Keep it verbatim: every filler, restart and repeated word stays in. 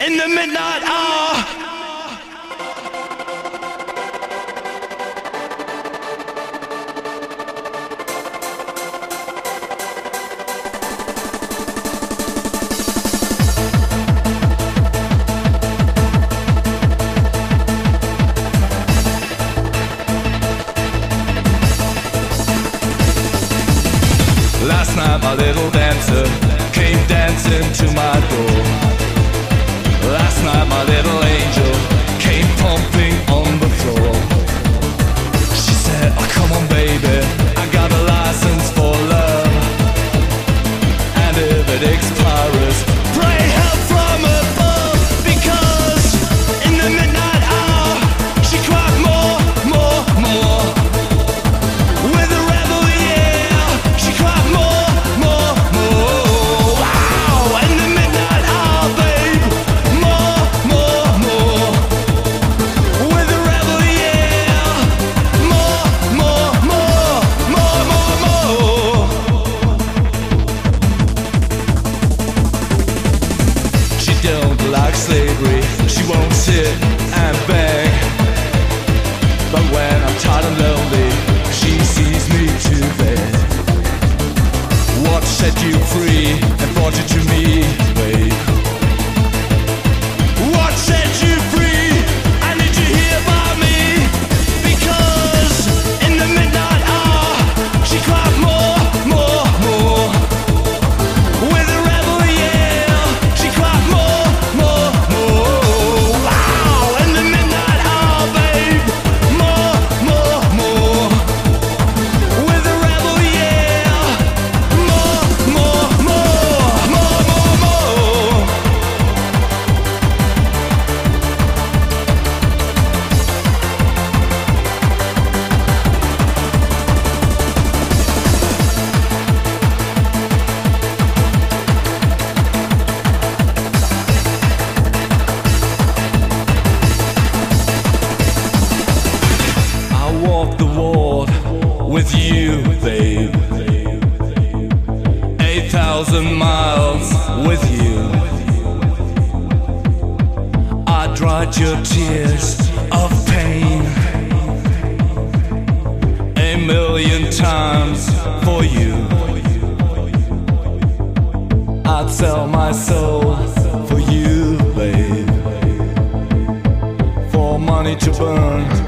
in the midnight hour. Last night my little dancer came dancing to my door. Last night my little angel came pumping on the floor. She said, oh come on baby, I got a license for love, and if it expires, pray help from above. Because in the midnight hour she cried more, more, more. With a rebel, yeah, she cried more, more, more. Wow, in the midnight hour, babe, more, more, more. With a rebel, yeah, more, more, more, more, more, more. She don't like slavery, she won't sit and beg. But when I'm tired and lonely, she sees me to bed. What set you free and brought you to me, babe? What set you free? I need you here by me. Because in the midnight hour she cried more, more, more. With a rebel, yeah, she cried more, more, more. Wow, in the midnight hour, babe, more, more, more. With a rebel, yeah, more, more, more, more, more, more. I walk the ward with you, babe. Eight thousand miles with you. I dried your tears of pain a million times for you. I'd sell my soul for you, babe, for money to burn.